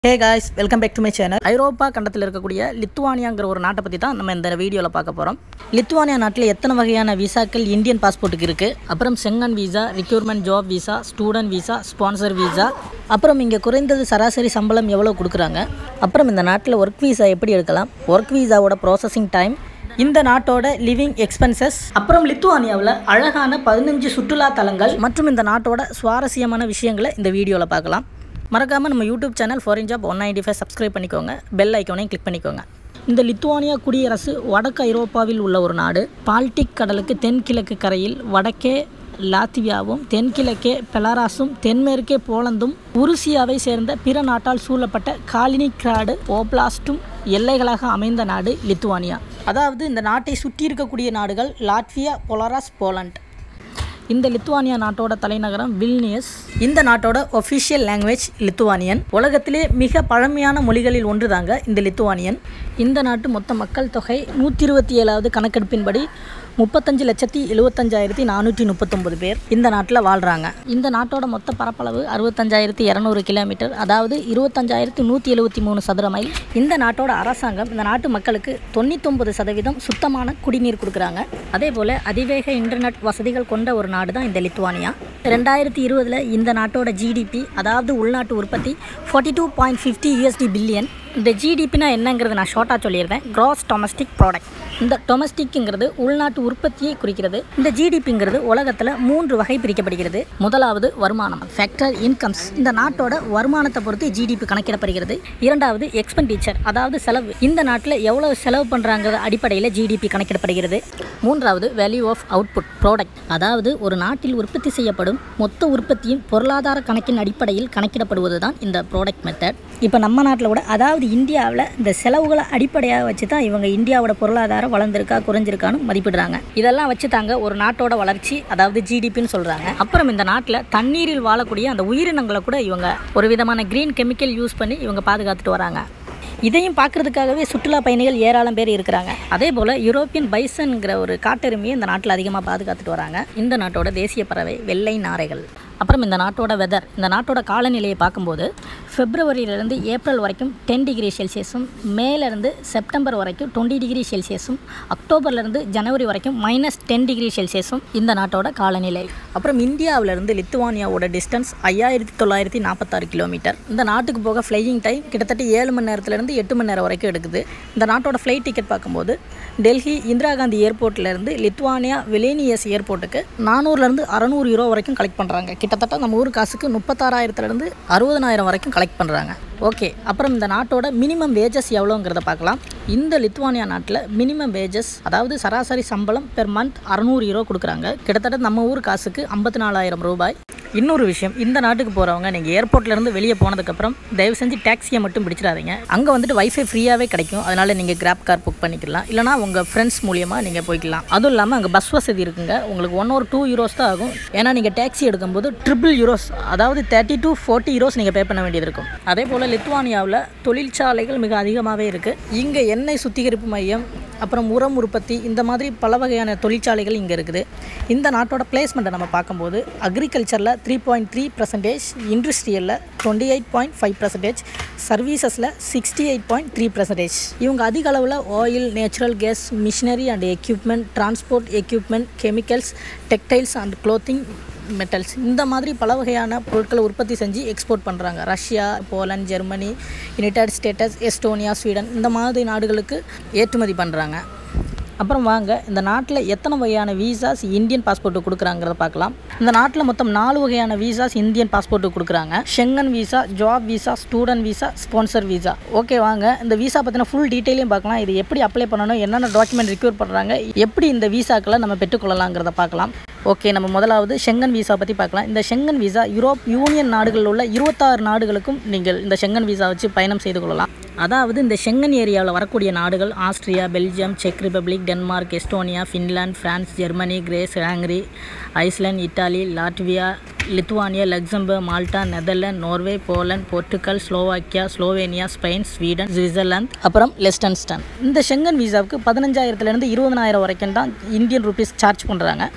Hey guys, welcome back to my channel. ஐரோப்பா கண்டத்தில் இருக்கக்கூடிய லித்துவானியாங்கிற ஒரு நாட்டை பற்றி தான் நம்ம இந்த வீடியோவில் பார்க்க போகிறோம். லித்துவானியா நாட்டில் எத்தனை வகையான விசாக்கள் இந்தியன் பாஸ்போர்ட்டுக்கு இருக்குது, அப்புறம் Schengen visa, requirement job visa, student visa, sponsor visa, அப்புறம் இங்கே குறைந்தது சராசரி சம்பளம் எவ்வளோ கொடுக்குறாங்க, அப்புறம் இந்த நாட்டில் ஒர்க் விசா எப்படி எடுக்கலாம், ஒர்க் விசாவோட ப்ராசஸிங் டைம், இந்த நாட்டோட லிவிங் எக்ஸ்பென்சஸ், அப்புறம் லித்துவானியாவில் அழகான 15 சுற்றுலா தலங்கள் மற்றும் இந்த நாட்டோட சுவாரஸ்யமான விஷயங்களை இந்த வீடியோவில் பார்க்கலாம். மறக்காமல் நம்ம YouTube channel foreign job 195 subscribe பண்ணிக்கோங்க, பெல் ஐக்கானையும் கிளிக் பண்ணிக்கோங்க. இந்த லித்துவானியா குடியரசு வடக்கு ஐரோப்பாவில் உள்ள ஒரு நாடு. பால்டிக் கடலுக்கு தென்கிழக்கு கரையில் வடக்கே லாத்வியாவும் தென்கிழக்கே பெலாரஸும் தென்மேற்கே போலந்தும் உருசியாவை சேர்ந்த பிற நாட்டால் சூழப்பட்ட காலினிகிராடு ஓப்லாஸ்டும் எல்லைகளாக அமைந்த நாடு லித்துவானியா. அதாவது இந்த நாட்டை சுற்றி இருக்கக்கூடிய நாடுகள் லாட்வியா, பெலாரஸ், போலண்ட். இந்த லித்துவானியா நாட்டோட தலைநகரம் vilnius. இந்த நாட்டோட ஒஃபிஷியல் லாங்குவேஜ் லித்துவானியன். உலகத்திலே மிக பழமையான மொழிகளில் ஒன்று தாங்க இந்த லித்துவானியன். இந்த நாட்டு மொத்த மக்கள் தொகை 127வது கணக்கெடுப்பின்படி 35,75,439 பேர் இந்த நாட்டில் வாழ்கிறாங்க. இந்த நாட்டோட மொத்த பரப்பளவு 65,200 கிலோமீட்டர், அதாவது 25,173 சதுர மைல். இந்த நாட்டோட அரசாங்கம் இந்த நாட்டு மக்களுக்கு 99% சுத்தமான குடிநீர் கொடுக்குறாங்க. அதே போல் அதிவேக இன்டர்நெட் வசதிகள் கொண்ட ஒரு நாடு தான் இந்த லித்துவானியா. 2020 இந்த நாட்டோட ஜிடிபி, அதாவது உள்நாட்டு உற்பத்தி 42.50 USD பில்லியன். இந்த ஜிடிபினா என்னங்கிறது நான் ஷார்ட்டாக சொல்லியிருந்தேன். Gross domestic product. இந்த டொமஸ்டிக்ங்கிறது உள்நாட்டு உற்பத்தியை குறிக்கிறது. இந்த ஜிடிபிங்கிறது உலகத்தில் 3 வகை பிரிக்கப்படுகிறது. முதலாவது வருமானம், ஃபேக்டர் இன்கம்ஸ். இந்த நாட்டோட வருமானத்தை பொறுத்து ஜிடிபி கணக்கிடப்படுகிறது. இரண்டாவது எக்ஸ்பெண்டிச்சர், அதாவது செலவு. இந்த நாட்டில் எவ்வளவு செலவு பண்ணுறாங்கிற அடிப்படையில் ஜிடிபி கணக்கிடப்படுகிறது. மூன்றாவது வேல்யூ ஆஃப் அவுட்புட் ப்ராடக்ட், அதாவது ஒரு நாட்டில் உற்பத்தி செய்யப்படும் மொத்த உற்பத்தியின் பொருளாதார கணக்கின் அடிப்படையில் கணக்கிடப்படுவது தான் இந்த ப்ராடக்ட் மெத்தட். இப்போ நம்ம நாட்டில் கூட, அதாவது இந்தியாவில் இந்த செலவுகளை அடிப்படையாக வச்சு தான் இவங்க இந்தியாவோட பொருளாதாரம் வளர்ந்துருக்கா குறைஞ்சிருக்கான்னு மதிப்பிடுறாங்க. இதெல்லாம் வச்சு தாங்க ஒரு நாட்டோட வளர்ச்சி, அதாவது ஜிடிபின்னு சொல்கிறாங்க. அப்புறம் இந்த நாட்டில் தண்ணீரில் வாழக்கூடிய அந்த உயிரினங்களை கூட இவங்க ஒரு விதமான கிரீன் கெமிக்கல் யூஸ் பண்ணி இவங்க பாதுகாத்துட்டு வராங்க. இதையும் பார்க்குறதுக்காகவே சுற்றுலா பயணிகள் ஏராளம் பேர் இருக்கிறாங்க. அதே போல் யூரோப்பியன் பைசன்கிற ஒரு காட்டெருமையை இந்த நாட்டில் அதிகமாக பாதுகாத்துட்டு வராங்க. இந்த நாட்டோட தேசிய பறவை வெள்ளை நாரைகள். அப்புறம் இந்த நாட்டோட வெதர், இந்த நாட்டோட காலநிலையை பார்க்கும்போது பிப்ரவரியிலேருந்து ஏப்ரல் வரைக்கும் 10 டிகிரி செல்சியஸும், மேலேருந்து செப்டம்பர் வரைக்கும் 20 டிகிரி செல்சியஸும், அக்டோபர்லேருந்து ஜனவரி வரைக்கும் -10 டிகிரி செல்சியஸும் இந்த நாட்டோட காலநிலை. அப்புறம் இந்தியாவிலேருந்து லித்துவானியாவோட டிஸ்டன்ஸ் 5,946 கிலோமீட்டர். இந்த நாட்டுக்கு போக ஃப்ளையிங் டைம் கிட்டத்தட்ட 7 மணி நேரத்துலேருந்து 8 மணி நேரம் வரைக்கும் எடுக்குது. இந்த நாட்டோட ஃப்ளைட் டிக்கெட் பார்க்கும்போது டெல்லி இந்திரா காந்தி ஏர்போர்ட்லேருந்து லித்துவானியா வில்னியஸ் ஏர்போர்ட்டுக்கு 400 600 யூரோ வரைக்கும் கலெக்ட் பண்ணுறாங்க. கிட்டத்தட்ட நம்ம ஊர் காசுக்கு 36,000 60,000 வரைக்கும் கலெக்ட் பண்ணுறாங்க. ஓகே, அப்புறம் இந்த நாட்டோட மினிமம் வேஜஸ் எவ்வளோங்கிறத பார்க்கலாம். இந்த லித்துவானியா நாட்டில் மினிமம் வேஜஸ், அதாவது சராசரி சம்பளம் பெர் மந்த் 600 யூரோ கொடுக்குறாங்க. கிட்டத்தட்ட நம்ம ஊர் காசுக்கு 54,000 ரூபாய். இன்னொரு விஷயம், இந்த நாட்டுக்கு போகிறவங்க நீங்கள் ஏர்போர்ட்லேருந்து வெளியே போனதுக்கப்புறம் தயவு செஞ்சு டாக்ஸியை மட்டும் பிடிச்சிடாதீங்க. அங்கே வந்துட்டு வைஃபை ஃப்ரீயாகவே கிடைக்கும். அதனால் நீங்கள் கிராப் கார் புக் பண்ணிக்கலாம், இல்லைனா உங்கள் ஃப்ரெண்ட்ஸ் மூலியமாக நீங்கள் போய்க்கலாம். அதுவும் இல்லாமல் அங்கே பஸ் வசதி இருக்குங்க. உங்களுக்கு 1 or 2 யூரோஸ் தான் ஆகும். ஏன்னா நீங்கள் டாக்ஸி எடுக்கும்போது ட்ரிபிள் யூரோஸ், அதாவது 30 to 40 யூரோஸ் நீங்கள் பே பண்ண வேண்டியது இருக்கும். அதே போல் லித்துவானியாவில் தொழிற்சாலைகள் மிக அதிகமாகவே இருக்குது. இங்கே எண்ணெய் சுத்திகரிப்பு மையம், அப்புறம் உரம் உற்பத்தி, இந்த மாதிரி பல வகையான தொழிற்சாலைகள் இங்கே இருக்குது. இந்த நாட்டோட பிளேஸ்மெண்ட்டை நம்ம பார்க்கும்போது அக்ரிகல்ச்சரில் 3.3%, இண்டஸ்ட்ரியலில் 28.5%, சர்வீசஸில் 68.3%. இவங்க அதிக அளவில் oil, natural gas, machinery and equipment, transport equipment, chemicals, textiles and clothing, metals, இந்த மாதிரி பல வகையான பொருட்களை உற்பத்தி செஞ்சு எக்ஸ்போர்ட் பண்ணுறாங்க. Russia, Poland, Germany, United States, Estonia, Sweden, இந்த மாதிரி நாடுகளுக்கு ஏற்றுமதி பண்ணுறாங்க. அப்புறம் வாங்க இந்த நாட்டில் எத்தனை வகையான வீசாஸ் இந்தியன் பாஸ்போர்ட்டு கொடுக்குறாங்கிறத பார்க்கலாம். இந்த நாட்டில் மொத்தம் 4 வகையான வீசாஸ் இந்தியன் பாஸ்போர்ட்டு கொடுக்குறாங்க. Schengen visa, job visa, student visa, sponsor visa. Okay, வாங்க இந்த வீசா பற்றின ஃபுல் டீட்டெயிலையும் பார்க்கலாம். இது எப்படி அப்ளை பண்ணணும், என்னென்ன டாக்குமெண்ட் ரிக்யூர் பண்ணுறாங்க, எப்படி இந்த வீசாக்களை நம்ம பெற்றுக்கொள்ளலாங்கிறத பார்க்கலாம். ஓகே, நம்ம முதலாவது செங்கன் வீசா பற்றி பார்க்கலாம். இந்த செங்கன் வீசா யூரோப் யூனியன் நாடுகளில் உள்ள 26 நாடுகளுக்கும் நீங்கள் இந்த செங்கன் வீசா வச்சு பயணம் செய்து கொள்ளலாம். அதாவது இந்த செங்கன் ஏரியாவில் வரக்கூடிய நாடுகள் ஆஸ்திரியா, பெல்ஜியம், செக் Republic, Denmark, Estonia, Finland, France, Germany, Greece, Hungary, Iceland, Italy, Latvia, Lithuania, Luxembourg, Malta, Netherlands, Norway, Poland, Portugal, Slovakia, Slovenia, Spain, Sweden, Switzerland, அப்புறம் லெஸ்டன்ஸ்டன். இந்த செங்கன் வீசாவுக்கு 15,000 to 20,000 வரைக்கும் தான் இந்தியன் ருபீஸ் சார்ஜ் பண்ணுறாங்க.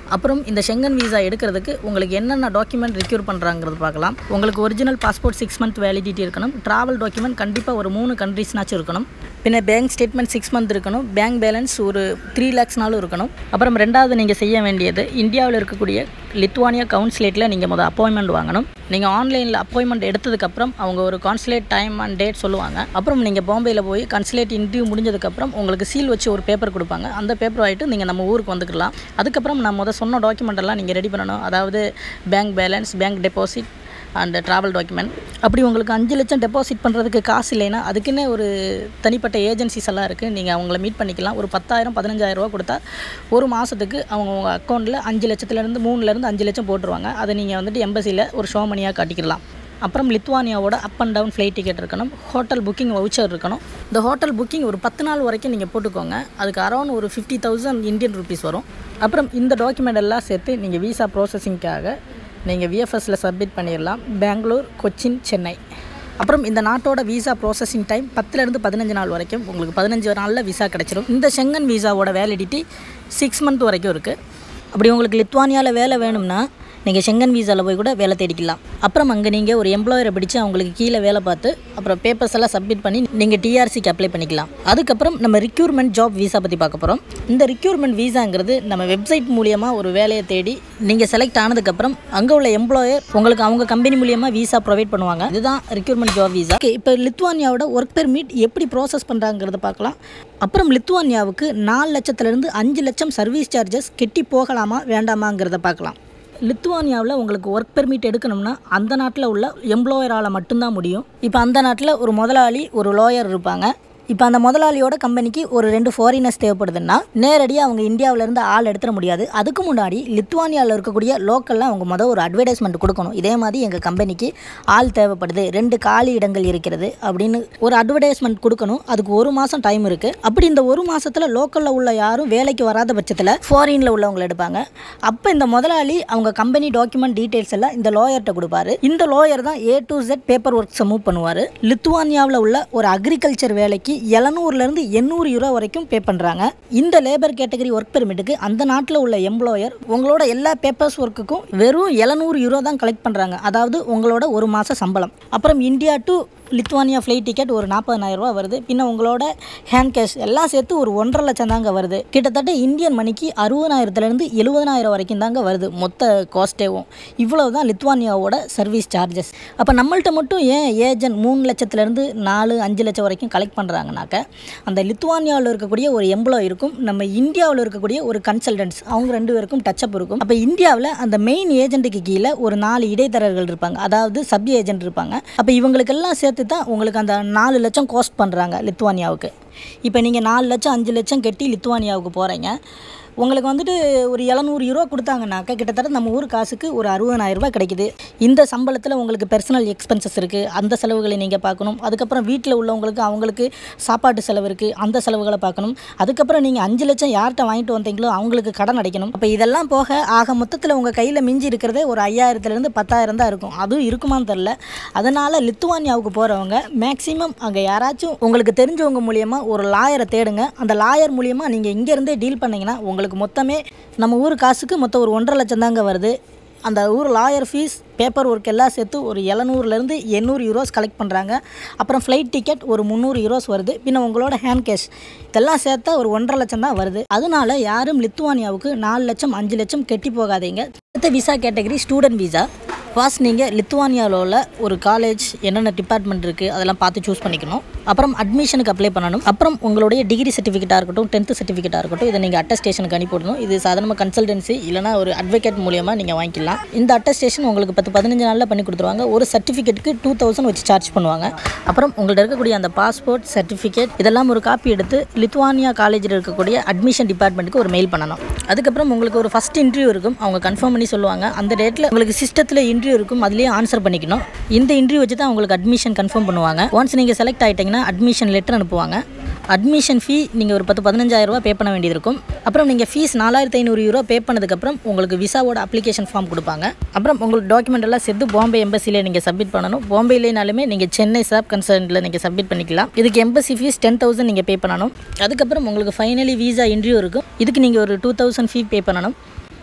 அப்புறம் இந்த ஷெங்கன் வீசா எடுக்கிறதுக்கு உங்களுக்கு என்னென்ன டாக்குமெண்ட் ரிக்யூர் பண்ணுறாங்கிறது பார்க்கலாம். உங்களுக்கு ஒரிஜினல் பாஸ்போர்ட் 6 மந்த் வேலிடிட்டி இருக்கணும். ட்ராவல் டாக்குமெண்ட் கண்டிப்பாக ஒரு 3 கண்ட்ரீஸ்னாச்சும் இருக்கணும். பின்ன பேங்க் ஸ்டேட்மெண்ட் 6 மந்த் இருக்கணும். பேங்க் பேலன்ஸ் ஒரு 3 lakhsனாலும் இருக்கணும். அப்புறம் ரெண்டாவது நீங்கள் செய்ய வேண்டியது இந்தியாவில் இருக்கக்கூடிய லித்துவானியா கவுன்சிலேட்டில் நீங்கள் முதல் அப்பாயின்மெண்ட் வாங்கணும். நீங்கள் ஆன்லைனில் அப்பாயின்மெண்ட் எடுத்ததுக்கப்புறம் அவங்க ஒரு கான்சுலேட் டைம் அண்ட் டேட் சொல்லுவாங்க. அப்புறம் நீங்கள் பாம்பேயில் போய் கான்சுலேட் இன்டர்வியூ முடிஞ்சதுக்கப்புறம் உங்களுக்கு சீல் வச்சு ஒரு பேப்பர் கொடுப்பாங்க. அந்த பேப்பர் ஆகிட்டு நீங்கள் நம்ம ஊருக்கு வந்துக்கலாம். அதுக்கப்புறம் நான் சொன்ன டாக்குமெண்ட் எல்லாம் நீங்கள் ரெடி பண்ணணும். அதாவது bank balance, bank deposit and travel document. அப்படி உங்களுக்கு 5 லட்சம் டெபாசிட் பண்ணுறதுக்கு காசு இல்லைன்னா அதுக்குன்னே ஒரு தனிப்பட்ட ஏஜென்சிஸ் எல்லாம் இருக்குது. நீங்கள் அவங்கள மீட் பண்ணிக்கலாம். ஒரு 10,000 15,000 ரூபா கொடுத்தா ஒரு மாதத்துக்கு அவங்க உங்கள் அக்கௌண்ட்டில் 5 லட்சத்துலேருந்து 3லேருந்து 5 லட்சம் போட்டுருவாங்க. அதை நீங்கள் வந்துட்டு எம்பசியில் ஒரு ஷோ மணியாக காட்டிக்கலாம். அப்புறம் லித்துவானியாவோட up and down flight ticket இருக்கணும். ஹோட்டல் புக்கிங் வவுச்சர் இருக்கணும். இந்த ஹோட்டல் புக்கிங் ஒரு 10 நாள் வரைக்கும் நீங்கள் போட்டுக்கோங்க. அதுக்கு அரௌண்ட் ஒரு 50,000 இந்தியன் ருபீஸ் வரும். அப்புறம் இந்த டாக்குமெண்ட் எல்லாம் சேர்த்து நீங்கள் வீசா ப்ராசஸிங்காக நீங்கள் விஎஃப்எஸில் சப்மிட் பண்ணிடலாம். பெங்களூர், கொச்சின், சென்னை. அப்புறம் இந்த நாட்டோட வீசா ப்ராசஸிங் டைம் 10லேருந்து 15 நாள் வரைக்கும். உங்களுக்கு 15 நாளில் வீசா கிடச்சிடும். இந்த ஷெங்கன் வீசாவோட வேலிடிட்டி 6 மந்த் வரைக்கும் இருக்குது. அப்படி உங்களுக்கு லித்துவானியாவில் வேலை வேணும்னா நீங்கள் ஷெங்கன் வீசாவில் போய் கூட வேலை தேடிக்கலாம். அப்புறம் அங்கே நீங்கள் ஒரு எம்ப்ளாயரை பிடிச்சி அவங்களுக்கு கீழே வேலை பார்த்து அப்புறம் பேப்பர்ஸ் எல்லாம் சப்மிட் பண்ணி நீங்கள் டிஆர்சிக்கு அப்ளை பண்ணிக்கலாம். அதுக்கப்புறம் நம்ம ரிக்யூர்மெண்ட் ஜாப் வீசா பற்றி பார்க்க போகிறோம். இந்த ரிக்யூர்மெண்ட் வீசாங்கிறது நம்ம வெப்சைட் மூலியமாக ஒரு வேலையை தேடி நீங்கள் செலக்ட் ஆனதுக்கப்புறம் அங்கே உள்ள எம்ப்ளாயர் உங்களுக்கு அவங்க கம்பெனி மூலியமாக வீசா ப்ரொவைட் பண்ணுவாங்க. இதுதான் ரிக்யூர்மெண்ட் ஜாப் வீசா. இப்போ லித்துவானியாவோட ஒர்க் பெர்மிட் எப்படி ப்ராசஸ் பண்ணுறாங்கிறத பார்க்கலாம். அப்புறம் லித்துவானியாவுக்கு 4 லட்சத்துலேருந்து 5 லட்சம் சர்வீஸ் சார்ஜஸ் கெட்டி போகலாமா வேண்டாமாங்கிறத பார்க்கலாம். லித்துவானியாவில் உங்களுக்கு ஒர்க் பெர்மிட் எடுக்கணும்னா அந்த நாட்டில் உள்ள எம்ப்ளாயரால் மட்டும்தான் முடியும். இப்போ அந்த நாட்டில் ஒரு முதலாளி, ஒரு லாயர் இருப்பாங்க. இப்போ அந்த முதலாளியோட கம்பெனிக்கு ஒரு 2 ஃபாரினர்ஸ் தேவைப்படுதுன்னா நேரடியாக அவங்க இந்தியாவிலேருந்து ஆள் எடுத்துட முடியாது. அதுக்கு முன்னாடி லித்துவானியாவில் இருக்கக்கூடிய லோக்கலில் அவங்க ஒரு அட்வர்டைஸ்மெண்ட் கொடுக்கணும். இதே மாதிரி எங்கள் கம்பெனிக்கு ஆள் தேவைப்படுது, 2 காலி இடங்கள் இருக்கிறது அப்படின்னு ஒரு அட்வர்டைஸ்மெண்ட் கொடுக்கணும். அதுக்கு 1 மாதம் டைம் இருக்குது. அப்படி இந்த 1 மாதத்தில் லோக்கலில் உள்ள யாரும் வேலைக்கு வராத பட்சத்தில் ஃபாரினில் உள்ளவங்களை எடுப்பாங்க. அப்போ இந்த முதலாளி அவங்க கம்பெனி டாக்குமெண்ட் டீட்டெயில்ஸ் எல்லாம் இந்த லாயர்கிட்ட கொடுப்பாரு. இந்த லாயர் தான் A to Z பேப்பர் ஒர்க்ஸை மூவ் பண்ணுவார். லித்துவானியாவில் உள்ள ஒரு அக்ரிகல்ச்சர் வேலைக்கு 700லேருந்து 800 யூரோ வரைக்கும் பே பண்ணுறாங்க. இந்த லேபர் கேட்டகரி ஒர்க் பெர்மிட்டுக்கு அந்த நாட்டில் உள்ள எம்ப்ளாயர் உங்களோட எல்லா பேப்பர்ஸ் ஒர்க்குக்கும் வெறும் 700 யூரோ தான் கலெக்ட் பண்ணுறாங்க. அதாவது உங்களோட 1 மாத சம்பளம். அப்புறம் India to Lithuania flight ticket ஒரு 40,000 ரூபா வருது. பின்ன உங்களோட ஹேண்ட் கேஷ் எல்லாம் சேர்த்து ஒரு 1.5 லட்சம் தாங்க வருது. கிட்டத்தட்ட இந்தியன் மணிக்கு 60,000லேருந்து 70,000 வரைக்கும் தாங்க வருது மொத்த காஸ்ட்டேவும். இவ்வளவு தான் லித்துவானியாவோட சர்வீஸ் சார்ஜஸ். அப்போ நம்மள்ட்ட மட்டும் ஏன் ஏஜென்ட் 3 லட்சத்துலேருந்து 4-5 லட்சம் வரைக்கும் கலெக்ட் பண்ணுறாங்கனாக்க அந்த லித்துவானியாவில் இருக்கக்கூடிய ஒரு எம்ப்ளாய் இருக்கும், நம்ம இந்தியாவில் இருக்கக்கூடிய ஒரு கன்சல்டன்ட்ஸ், அவங்க 2 பேருக்கும் டச்சப் இருக்கும். அப்போ இந்தியாவில் அந்த மெயின் ஏஜென்ட்டுக்கு கீழே ஒரு 4 இடைத்தரகர்கள் இருப்பாங்க, அதாவது சப் ஏஜென்ட் இருப்பாங்க. அப்போ இவங்களுக்கெல்லாம் சேர்த்து தான் உங்களுக்கு அந்த 4 லட்சம் காஸ்ட் பண்ணுறாங்க லித்துவானியாவுக்கு. இப்போ நீங்கள் 4 லட்சம் 5 லட்சம் கட்டி லித்துவானியாவுக்கு போகிறீங்க. உங்களுக்கு வந்துட்டு ஒரு 700 யூரோ கொடுத்தாங்கனாக்கா கிட்டத்தட்ட நம்ம ஊர் காசுக்கு ஒரு 60,000 ரூபாய் கிடைக்குது. இந்த சம்பளத்தில் உங்களுக்கு பர்சனல் எக்ஸ்பென்சஸ் இருக்குது, அந்த செலவுகளை நீங்கள் பார்க்கணும். அதுக்கப்புறம் வீட்டில் உள்ளவங்களுக்கு அவங்களுக்கு சாப்பாட்டு செலவு இருக்குது, அந்த செலவுகளை பார்க்கணும். அதுக்கப்புறம் நீங்கள் 5 லட்சம் யார்கிட்ட வாங்கிட்டு வந்தீங்களோ அவங்களுக்கு கடன் அடைக்கணும். அப்போ இதெல்லாம் போக ஆக மொத்தத்தில் உங்கள் கையில் மிஞ்சி இருக்கிறதே ஒரு 5,000லேருந்து 10,000 தான் இருக்கும். அதுவும் இருக்குமான்னு தெரில. அதனால் லித்துவானியாவுக்கு போகிறவங்க மேக்ஸிமம் அங்கே யாராச்சும் உங்களுக்கு தெரிஞ்சவங்க மூலியமாக ஒரு லாயரை தேடுங்க. அந்த லாயர் மூலியமாக நீங்கள் இங்கேருந்தே டீல் பண்ணிங்கன்னா உங்களுக்கு மொத்தமே நம்ம ஊர் காசுக்கு மொத்தம் ஒரு 1.5 லட்சம் தாங்க வருது. அந்த ஊர் லாயர் ஃபீஸ், பேப்பர் ஒர்க் எல்லாம் சேர்த்து ஒரு 700லேருந்து 800 யூரோஸ் கலெக்ட் பண்ணுறாங்க. அப்புறம் ஃப்ளைட் டிக்கெட் ஒரு 300 யூரோஸ் வருது. பின்ன உங்களோட ஹேண்ட் கேஷ் இதெல்லாம் சேர்த்தா ஒரு 1.5 லட்சம் தான் வருது. அதனால யாரும் லித்துவானியாவுக்கு 4 லட்சம் 5 லட்சம் கெட்டி போகாதீங்க. அடுத்த visa category student visa. First நீங்கள் லித்துவானியாவில் உள்ள ஒரு காலேஜ் என்னென்ன டிபார்ட்மெண்ட் இருக்குது அதெல்லாம் பார்த்து சூஸ் பண்ணிக்கணும். அப்புறம் அட்மிஷனுக்கு அப்ளை பண்ணணும். அப்புறம் உங்களுடைய டிகிரி சர்டிஃபிகேட்டாக இருக்கட்டும், 10th சர்டிஃபிகேட்டாக இருக்கட்டும், இதை நீங்கள் அட்டஸ்டேஷனுக்கு அனுப்பிவிடணும். இது சாதாரணமாக கன்சல்டன்சி இல்லைனா ஒரு அட்வொகேட் மூலியமாக நீங்கள் வாங்கிக்கலாம். இந்த அட்டஸ்டேஷன் உங்களுக்கு 10-15 நாளில் பண்ணி கொடுத்துருவாங்க. ஒரு சர்டிஃபிகேட்டுக்கு 2000 வச்சு சார்ஜ் பண்ணுவாங்க. அப்புறம் உங்கள்கிட்ட இருக்கக்கூடிய அந்த பாஸ்போர்ட் சர்டிஃபிகேட் இதெல்லாம் ஒரு காப்பி எடுத்து லித்துவானியா காலேஜில் இருக்கக்கூடிய அட்மிஷன் டிபார்ட்மெண்ட்டுக்கு ஒரு மெயில் பண்ணணும். அதுக்கப்புறம் உங்களுக்கு ஒரு ஃபஸ்ட் இன்டர்வியூ இருக்கும், அவங்க கன்ஃபார்ம் பண்ணி சொல்லுவாங்க. அந்த டேட்டில் உங்களுக்கு சிஸ்டத்தில் இன்டர்வியூ இருக்கும், அதுலேயே ஆன்சர் பண்ணிக்கணும். இந்த இன்டர்வியூ வச்சு தான் உங்களுக்கு அட்மிஷன் கன்ஃபார்ம் பண்ணுவாங்க. ஒன்ஸ் நீங்கள் செலக்ட் ஆகிட்டீங்கன்னா அட்மிஷன் லெட்டர் அனுப்புவாங்க. அட்மிஷன் ஃபீ நீங்கள் ஒரு 10-15,000 ரூபா பே பண்ண வேண்டியது இருக்கும். அப்புறம் நீங்கள் ஃபீஸ் 4,500 யூரோ பே பண்ணதுக்கப்புறம் உங்களுக்கு விசாவோட அப்ளிகேஷன் ஃபார்ம் கொடுப்பாங்க. அப்புறம் உங்களுக்கு டாக்குமெண்ட் எல்லாம் சேர்த்து பாம்பே எம்பசியில் நீங்கள் சப்மிட் பண்ணணும். பாம்பேலேனாலுமே நீங்கள் சென்னை சாப் கன்சர்னில் நீங்கள் சப்மிட் பண்ணிக்கலாம். இதுக்கு எம்பசி ஃபீஸ் 10,000 நீங்கள் பே பண்ணணும். அதுக்கப்புறம் உங்களுக்கு ஃபைனலி விசா இன்டர்வியூ இருக்கும். இதுக்கு நீங்கள் ஒரு 2,000 ஃபீ பே பண்ணணும்.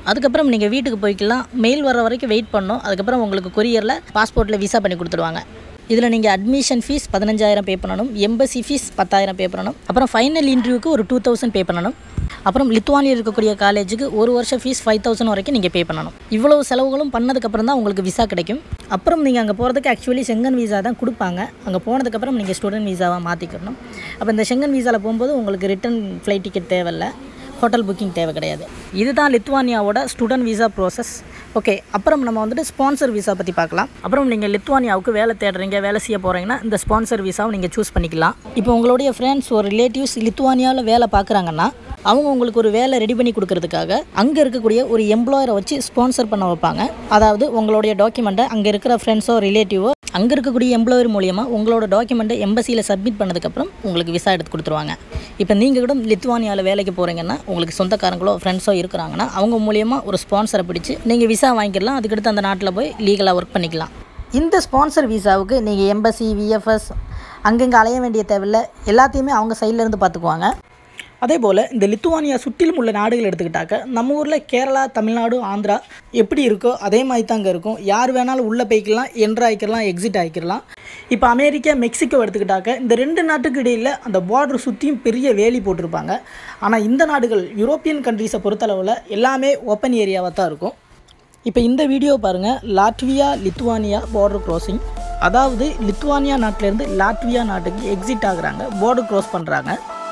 அதுக்கப்புறம் நீங்கள் வீட்டுக்கு போய்க்கலாம். மெயில் வர வரைக்கும் வெயிட் பண்ணணும். அதுக்கப்புறம் உங்களுக்கு கொரியரில் பாஸ்போர்ட்டில் விசா பண்ணி கொடுத்துருவாங்க. இதில் நீங்கள் அட்மிஷன் ஃபீஸ் 15,000 பே பண்ணணும், எம்பசி ஃபீஸ் 10,000 பே பண்ணணும், அப்புறம் ஃபைனல் இன்டர்வியூக்கு ஒரு 2,000 பே பண்ணணும், அப்புறம் லித்துவானியில் இருக்கக்கூடிய காலேஜுக்கு 1 வருஷம் ஃபீஸ் 5,000 வரைக்கும் நீங்கள் பே பண்ணணும். இவ்வளோ செலவுகளும் பண்ணதுக்கப்புறம் தான் உங்களுக்கு விசா கிடைக்கும். அப்புறம் நீங்கள் அங்கே போகிறதுக்கு ஆக்சுவலி செங்கன் விசா தான் கொடுப்பாங்க. அங்கே போனதுக்கப்புறம் நீங்கள் ஸ்டூடெண்ட் விசாவாக மாற்றிக்கணும். அப்போ இந்த செங்கன் விசாவில் போகும்போது உங்களுக்கு ரிட்டன் ஃப்ளைட் டிக்கெட் தேவையில்லை, ஹோட்டல் புக்கிங் தேவை கிடையாது. இதுதான் லித்துவானியாவோட ஸ்டூடெண்ட் விசா ப்ராசஸ். ஓகே, அப்புறம் நம்ம வந்துட்டு ஸ்பான்சர் விசா பற்றி பார்க்கலாம். அப்புறம் நீங்கள் லித்துவானியாவுக்கு வேலை தேடுறீங்க, வேலை செய்ய போகிறீங்கன்னா இந்த ஸ்பான்சர் விசாவை நீங்கள் சூஸ் பண்ணிக்கலாம். இப்போ உங்களுடைய ஃப்ரெண்ட்ஸ் ஒரு ரிலேட்டிவ்ஸ் லித்துவானியாவில் வேலை பார்க்குறாங்கன்னா அவங்க உங்களுக்கு ஒரு வேலை ரெடி பண்ணி கொடுக்கறதுக்காக அங்கே இருக்கக்கூடிய ஒரு எம்ப்ளாயரை வச்சு ஸ்பான்சர் பண்ண வைப்பாங்க. அதாவது உங்களுடைய டாக்குமெண்ட்டை அங்கே இருக்கிற ஃப்ரெண்ட்ஸோ ரிலேட்டிவோ அங்கே இருக்கக்கூடிய எம்ப்ளாயர் மூலியமாக உங்களோட டாக்குமெண்ட்டை எம்பசியில் சப்மிட் பண்ணதுக்கப்புறம் உங்களுக்கு விசா எடுத்து கொடுத்துருவாங்க. இப்போ நீங்கள் கூட லித்துவானியாவில் வேலைக்கு போகிறீங்கன்னா உங்களுக்கு சொந்தக்காரங்களோ ஃப்ரெண்ட்ஸோ இருக்கிறாங்கன்னா அவங்க மூலியமாக ஒரு ஸ்பான்சரை பிடிச்சி நீங்கள் விசா வாங்கிக்கலாம். அதுக்கடுத்து அந்த நாட்டில் போய் லீகலாக ஒர்க் பண்ணிக்கலாம். இந்த ஸ்பான்சர் விசாவுக்கு நீங்கள் எம்பசி, விஎஃப்எஸ் அங்கங்கே அலைய வேண்டிய தேவையில்லை, எல்லாத்தையுமே அவங்க சைட்லேருந்து பார்த்துக்குவாங்க. அதே போல் இந்த லித்துவானியா சுற்றிலும் உள்ள நாடுகள் எடுத்துக்கிட்டாக்க நம்ம ஊரில் கேரளா, தமிழ்நாடு, ஆந்திரா எப்படி இருக்கோ அதே மாதிரி தான் அங்கே இருக்கும். யார் வேணாலும் உள்ளே போய்க்கலாம், என்ட்ரு ஆகிக்கலாம், எக்ஸிட் ஆகிக்கலாம். இப்போ அமெரிக்கா, மெக்சிகோ எடுத்துக்கிட்டாக்க இந்த 2 நாட்டுக்கு இடையில் அந்த பார்டர் சுற்றியும் பெரிய வேலி போட்டிருப்பாங்க. ஆனால் இந்த நாடுகள் யூரோப்பியன் கண்ட்ரீஸை பொறுத்தளவில் எல்லாமே ஓப்பன் ஏரியாவாக தான் இருக்கும். இப்போ இந்த வீடியோ பாருங்கள், லாட்வியா லித்துவானியா பார்டர் க்ராசிங். அதாவது லித்துவானியா நாட்டிலேருந்து லாட்வியா நாட்டுக்கு எக்ஸிட் ஆகுறாங்க, பார்டர் க்ராஸ் பண்ணுறாங்க.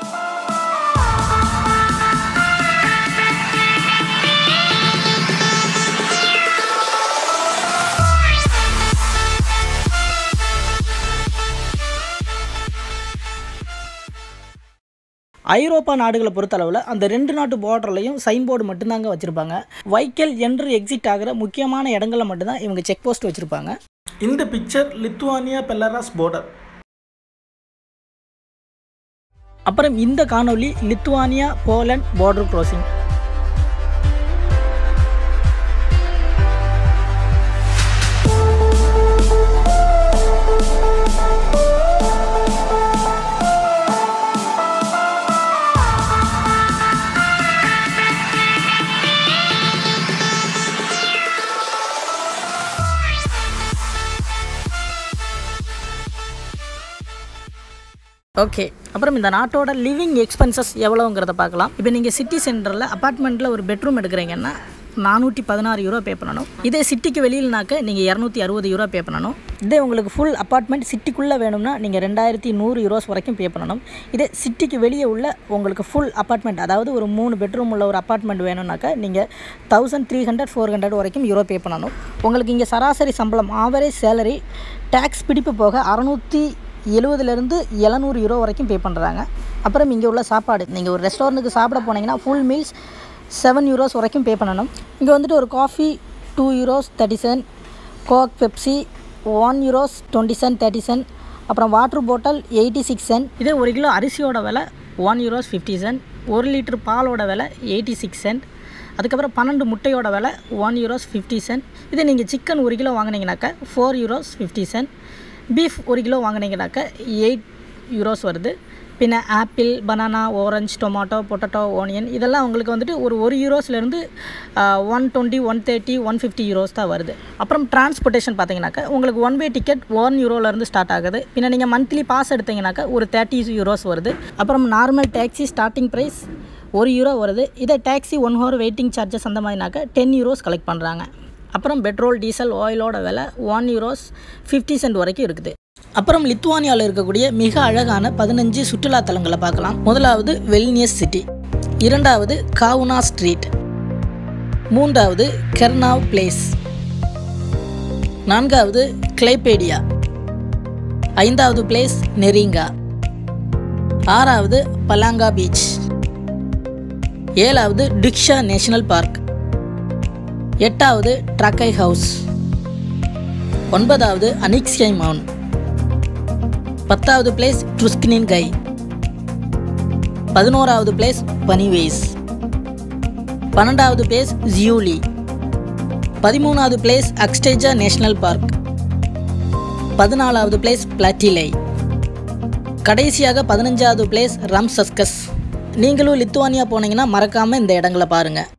ஐரோப்பா நாடுகளை பொறுத்தளவில் அந்த 2 நாட்டு பார்டர்லையும் சைன் போர்டு மட்டும்தாங்க வச்சுருப்பாங்க. வைக்கல் என்ட்ரு எக்ஸிட் ஆகிற முக்கியமான இடங்களில் மட்டும்தான் இவங்க செக் போஸ்ட் வச்சுருப்பாங்க. இந்த பிக்சர் லித்துவானியா பெலாரஸ் பார்டர். அப்புறம் இந்த காணொலி Lithuania Poland border crossing. Okay, அப்புறம் இந்த நாட்டோட லிவிங் எக்ஸ்பென்சஸ் எவ்வளோங்கிறத பார்க்கலாம். இப்போ நீங்கள் சிட்டி சென்டரில் அப்பார்ட்மெண்ட்டில் ஒரு பெட்ரூம் எடுக்கிறீங்கன்னா 416 யூரோ பே பண்ணணும். இதே சிட்டிக்கு வெளியில்னாக்க நீங்கள் 260 யூரோ பே பண்ணணும். இதே உங்களுக்கு ஃபுல் அப்பார்ட்மெண்ட் சிட்டிக்குள்ளே வேணும்னா நீங்கள் 2100 யூரோஸ் வரைக்கும் பே பண்ணணும். இதே சிட்டிக்கு வெளியே உள்ள உங்களுக்கு ஃபுல் அப்பார்ட்மெண்ட், அதாவது ஒரு 3 பெட்ரூம் உள்ள ஒரு அப்பார்ட்மெண்ட் வேணும்னாக்கா நீங்கள் 1300-400 வரைக்கும் யூரோ பே பண்ணணும். உங்களுக்கு இங்கே சராசரி சம்பளம், ஆவரேஜ் சேலரி டேக்ஸ் பிடிப்பு போக 670 700 யூரோ வரைக்கும் பே பண்ணுறாங்க. அப்புறம் இங்கே உள்ள சாப்பாடு, நீங்கள் ஒரு ரெஸ்டாரண்ட்டுக்கு சாப்பிட போனீங்கன்னா ஃபுல் மீல்ஸ் 7 யூரோஸ் வரைக்கும் பே பண்ணணும். இங்கே வந்துட்டு ஒரு coffee 2 euros 30 cent, Coke Pepsi 1 euros 20 cent 30 cent, அப்புறம் வாட்டர் பாட்டில் 86 சென்ட். இதே 1 கிலோ அரிசியோட விலை 1 யூரோஸ் 50 சென்ட், 1 லிட்டர் பாலோட விலை 86 சென்ட், அதுக்கப்புறம் 12 முட்டையோட விலை 1 யூரோஸ் 50 சென்ட். இதே நீங்கள் சிக்கன் 1 கிலோ வாங்கினீங்கனாக்கா 4 யூரோஸ் 50 சென்ட், பீஃப் 1 கிலோ வாங்கினீங்கனாக்கா 8 யூரோஸ் வருது. பின்ன apple, banana, orange, tomato, potato, onion இதெல்லாம் உங்களுக்கு வந்துட்டு ஒரு 1 யூரோஸ்லேருந்து 120, 130, 150 யூரோஸ் தான் வருது. அப்புறம் டிரான்ஸ்போர்ட்டேஷன் பார்த்தீங்கன்னாக்கா உங்களுக்கு 1 வே டிக்கெட் 1 யூரோலேருந்து ஸ்டார்ட் ஆகுது. பின்ன நீங்கள் மந்த்லி பாஸ் எடுத்தீங்கன்னாக்கா ஒரு 30 யூரோஸ் வருது. அப்புறம் normal taxi starting price 1 euro வருது. இதே டேக்ஸி 1 ஹவர் வெயிட்டிங் சார்ஜஸ் அந்த மாதிரினாக்கா 10 யூரோஸ் கலெக்ட் பண்ணுறாங்க. அப்புறம் பெட்ரோல், டீசல், ஆயிலோட விலை 1 யூரோஸ் 50 சென்ட் வரைக்கும் இருக்குது. அப்புறம் லித்துவானியாவில் இருக்கக்கூடிய மிக அழகான 15 சுற்றுலா தலங்களை பார்க்கலாம். முதலாவது வில்னியஸ் சிட்டி, இரண்டாவது காவுனா ஸ்ட்ரீட், மூன்றாவது கெர்னாவ் பிளேஸ், நான்காவது கிளைபேடியா, ஐந்தாவது பிளேஸ் நெரிங்கா, ஆறாவது பலாங்கா பீச், ஏழாவது டிக்ஷா நேஷனல் பார்க், எட்டாவது ட்ரக்கை ஹவுஸ், ஒன்பதாவது அனிக்ஸ்கை மவுண்ட், 10வது பிளேஸ் ட்ருஸ்கினின் கை, 11வது பிளேஸ் பனிவேஸ், 12வது பிளேஸ் ஜியூலி, 13வது பிளேஸ் அக்ஸ்டேஜா நேஷனல் பார்க், 14வது பிளேஸ் பிளாட்டிலை, கடைசியாக 15வது பிளேஸ் ரம்சஸ்கஸ். நீங்களும் லித்துவானியா போனீங்கன்னா மறக்காமல் இந்த இடங்களை பாருங்கள்.